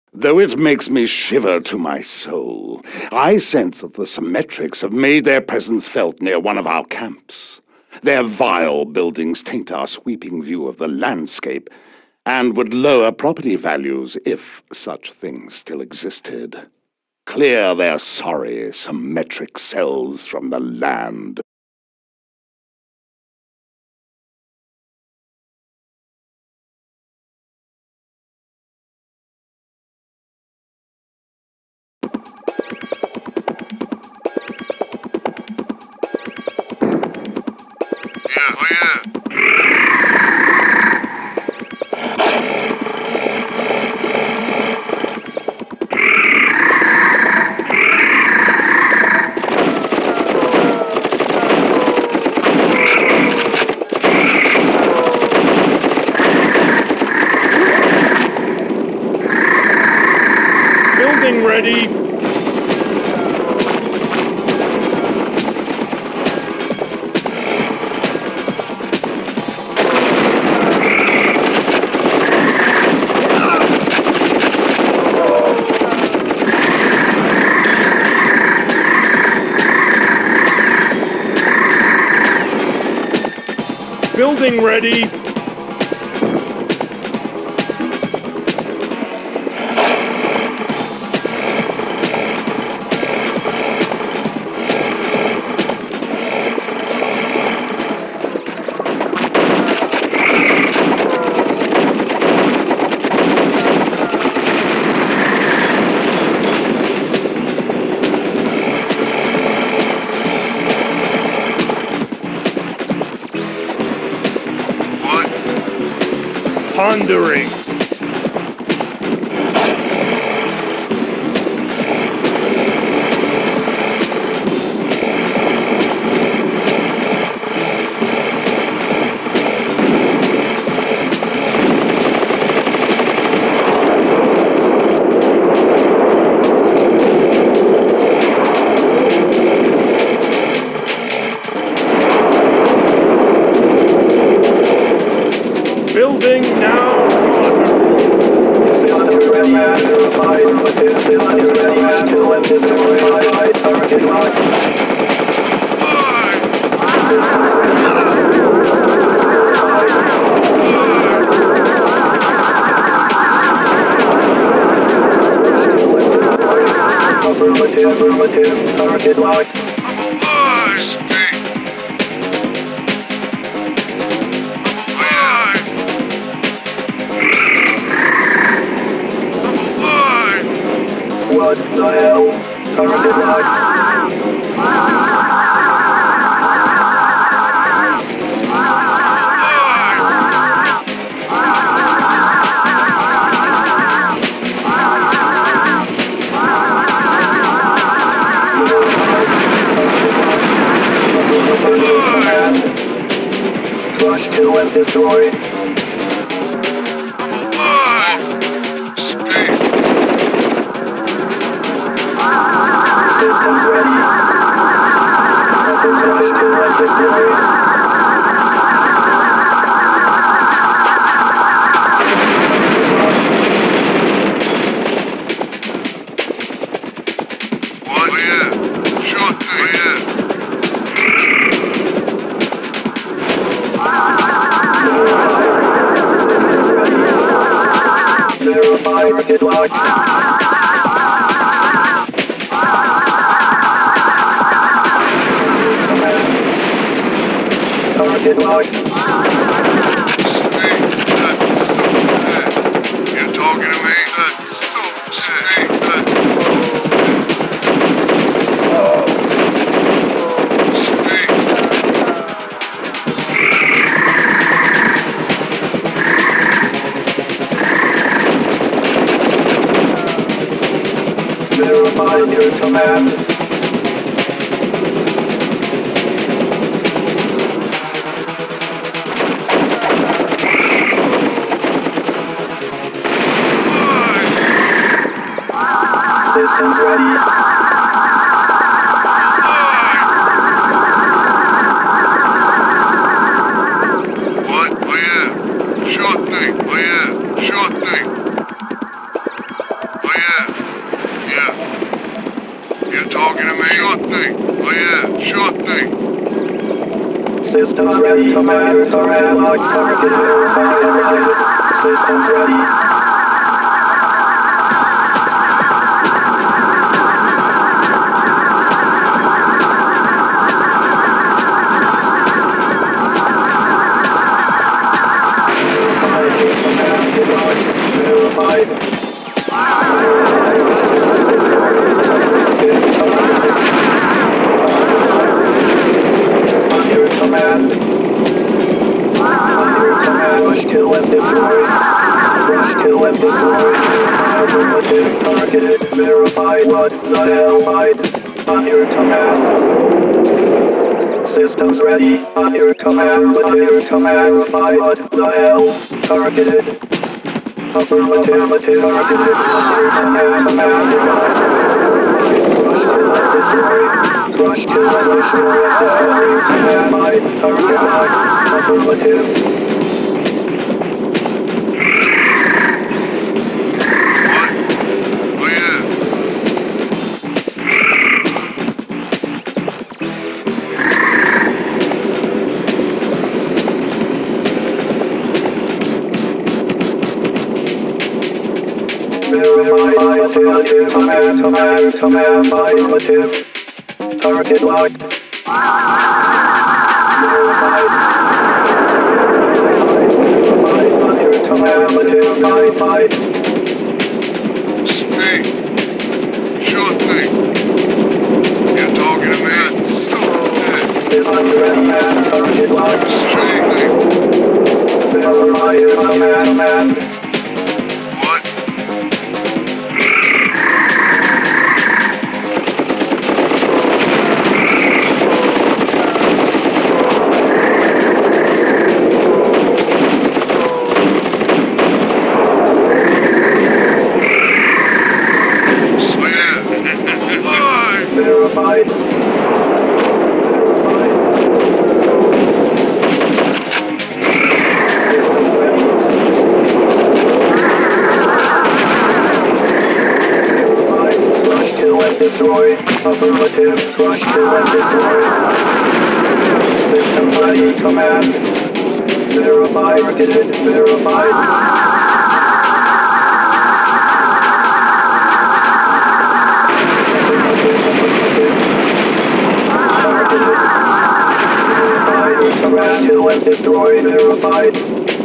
Though it makes me shiver to my soul, I sense that the Symmetrics have made their presence felt near one of our camps. Their vile buildings taint our sweeping view of the landscape, and would lower property values if such things still existed. Clear their sorry, Symmetric selves from the land. Building ready. Building ready. Pondering. Building now. Systems ready. Identified. Systems ready. Skill and destroy. Target lock. Systems ready. Skill and destroy. Affirmative. Target lock. What the hell? Target locked. Crush, kill, and destroy. Systems ready. Crush, kill, and destroy. Target locked. Target locked. You talking to me? Verify your command. Systems ready. What? Oh yeah. Sure thing. Oh yeah. Sure thing. Oh Systems ready. Command target locked. Target locked. Systems ready. Kill and destroy. Crush, kill and destroy. Affirmative, targeted, verified. What the hell, fight? On your command. Systems ready. On your command. On your command. Fight. What the hell? Targeted. Affirmative, targeted. On your command. Crush, kill and destroy. Crush, kill and destroy. Destroy. Command. Fight. Target locked. Affirmative. Command, affirmative. Target locked. Verified. On your command, affirmative. Fight. Hey, sure thing. You're talking to me? Systems ready, man. Target locked. Verified. Command. What? Verified. Systems ready. Verified. Crush, kill, and destroy. Affirmative. Crush, kill, and destroy. Systems ready. Command. Verified. Targeted. Verified. Targeted. Verified. Crush, kill, and destroy. Verified.